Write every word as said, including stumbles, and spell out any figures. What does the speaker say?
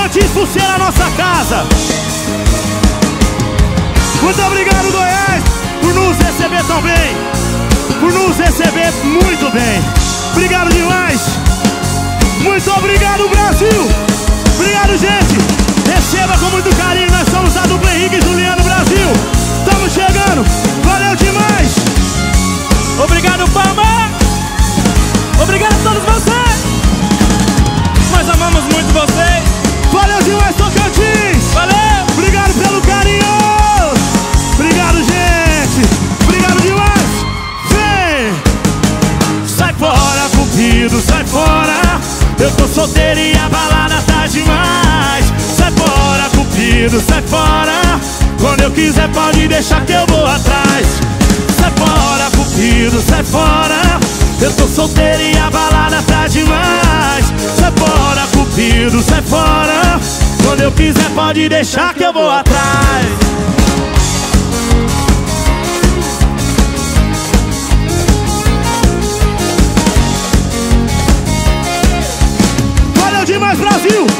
Tocantins por ser a nossa casa. Muito obrigado, Goiás, por nos receber tão bem, por nos receber muito bem. Obrigado demais. Muito obrigado, Brasil. Obrigado, gente. Receba com muito carinho. Nós somos a dupla Henrique e Juliano Brasil. Estamos chegando. Valeu demais. Obrigado, Palma. Obrigado a todos vocês. Nós amamos muito vocês. Valeu demais, Tocantins. Valeu. Obrigado pelo carinho. Obrigado, gente. Obrigado demais. Vem. Sai fora, cupido, sai fora. Eu tô solteiro e a balada tá demais. Sai fora, cupido, sai fora. Quando eu quiser pode deixar que eu vou atrás. Sai fora, cupido, sai fora. Eu tô solteiro e a balada tá demais. Sai fora, cupido, sai fora. Quando eu quiser pode deixar que eu vou atrás. Valeu demais, Brasil!